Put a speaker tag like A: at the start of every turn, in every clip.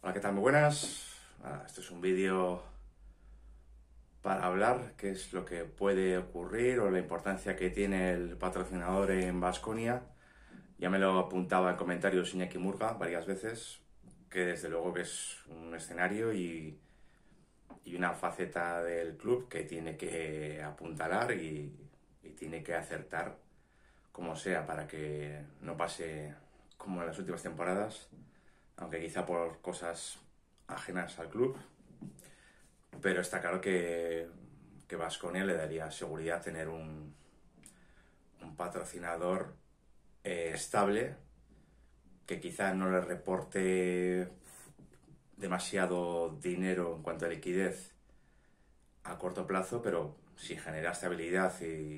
A: Hola, ¿qué tal? Muy buenas. Este es un vídeo para hablar qué es lo que puede ocurrir o la importancia que tiene el patrocinador en Baskonia. Ya me lo apuntaba en comentarios Iñaki Murga varias veces, que desde luego que es un escenario y una faceta del club que tiene que apuntalar y tiene que acertar como sea para que no pase como en las últimas temporadas, aunque quizá por cosas ajenas al club, pero está claro que Baskonia le daría seguridad tener un patrocinador estable que quizá no le reporte demasiado dinero en cuanto a liquidez a corto plazo, pero si genera estabilidad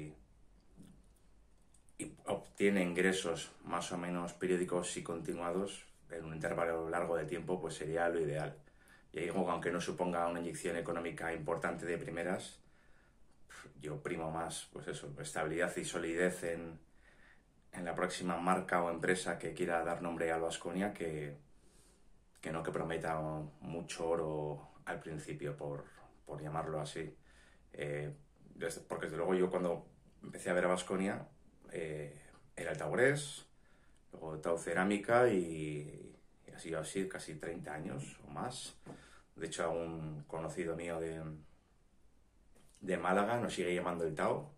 A: y obtiene ingresos más o menos periódicos y continuados en un intervalo largo de tiempo, pues sería lo ideal. Y ahí, aunque no suponga una inyección económica importante de primeras, yo primo más, pues eso, estabilidad y solidez en la próxima marca o empresa que quiera dar nombre al Baskonia que no que prometa mucho oro al principio, por llamarlo así. Porque desde luego yo cuando empecé a ver a Baskonia era el Taurés, luego Tau Cerámica y ha sido así casi 30 años o más. De hecho, a un conocido mío de Málaga nos sigue llamando el Tau.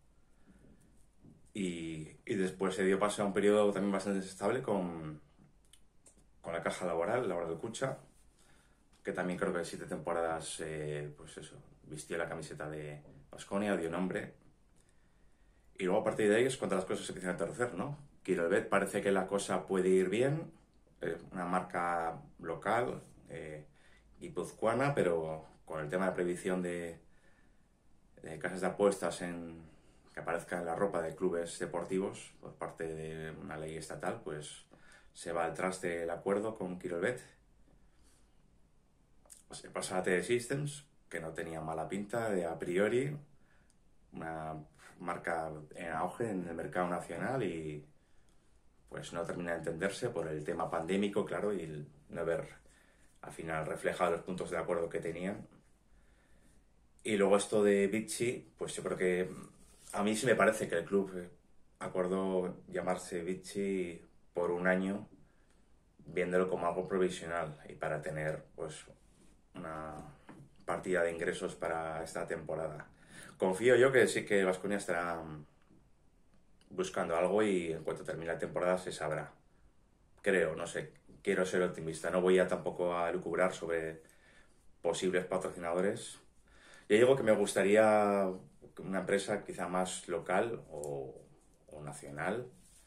A: Y después se dio paso a un periodo también bastante estable con la Caja Laboral Cucha, que también creo que en 7 temporadas, pues eso, vistió la camiseta de Baskonia, dio nombre. Y luego a partir de ahí es cuando las cosas se empiezan a torcer, ¿no? Kirolbet parece que la cosa puede ir bien, una marca local, guipuzcoana, pero con el tema de prohibición de casas de apuestas que aparezca en la ropa de clubes deportivos por parte de una ley estatal, pues se va al traste el acuerdo con Kirolbet. Se pasa a TD Systems, que no tenía mala pinta de a priori, una marca en auge en el mercado nacional y pues no termina de entenderse por el tema pandémico, claro, y el no haber al final reflejado los puntos de acuerdo que tenían. Y luego esto de Vichy, pues yo creo que a mí sí me parece que el club acordó llamarse Vichy por un año, viéndolo como algo provisional y para tener pues una partida de ingresos para esta temporada. Confío yo que sí que Baskonia estará buscando algo y en cuanto termine la temporada se sabrá. Creo, no sé, quiero ser optimista, no voy a tampoco a lucubrar sobre posibles patrocinadores. Yo digo que me gustaría una empresa quizá más local o nacional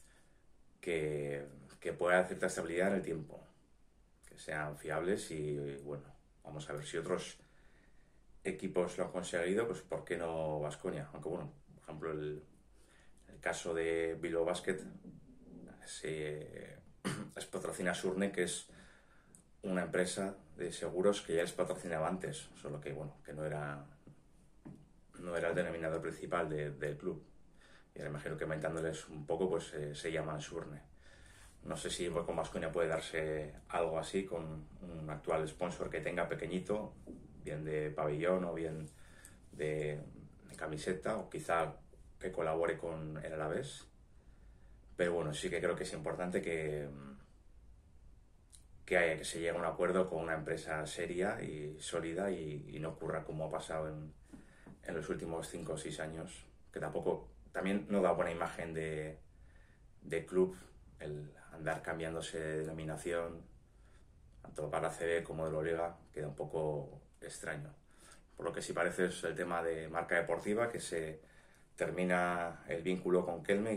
A: que pueda dar cierta estabilidad en el tiempo, que sean fiables y bueno, vamos a ver si otros equipos lo han conseguido, pues ¿por qué no Baskonia? Aunque bueno, por ejemplo el caso de Bilbao Basket les patrocina Surne, que es una empresa de seguros que ya les patrocinaba antes, solo que bueno, que no era el denominador principal del club. Y ahora imagino que aumentándoles un poco, pues se llaman Surne. No sé si con Baskonia puede darse algo así con un actual sponsor que tenga pequeñito, bien de pabellón o bien de camiseta, o quizá que colabore con el Alavés. Pero bueno, sí que creo que es importante que se llegue a un acuerdo con una empresa seria y sólida y no ocurra como ha pasado en los últimos 5 o 6 años, que también no da buena imagen de club el andar cambiándose de denominación, tanto para la CB como de la Liga, queda un poco extraño. Por lo que sí parece es el tema de marca deportiva, que se termina el vínculo con Kelme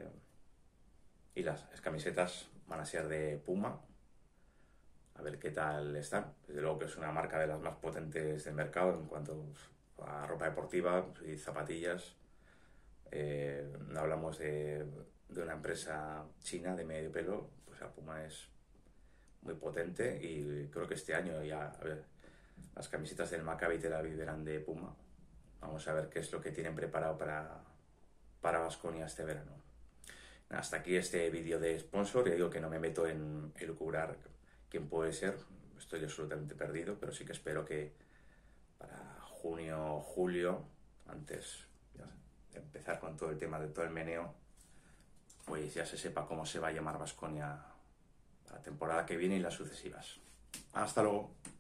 A: y las camisetas van a ser de Puma. A ver qué tal están. Desde luego que es una marca de las más potentes del mercado en cuanto a ropa deportiva y zapatillas. No hablamos de una empresa china de medio pelo, pues la Puma es muy potente y creo que este año ya, a ver, las camisetas del Maccabi Tel Aviv eran de Puma. Vamos a ver qué es lo que tienen preparado para Baskonia este verano. Hasta aquí este vídeo de sponsor. Ya digo que no me meto en lucubrar quién puede ser. estoy absolutamente perdido, pero sí que espero que para junio o julio, antes de empezar con todo el tema de todo el meneo, pues ya se sepa cómo se va a llamar Baskonia para la temporada que viene y las sucesivas. Hasta luego.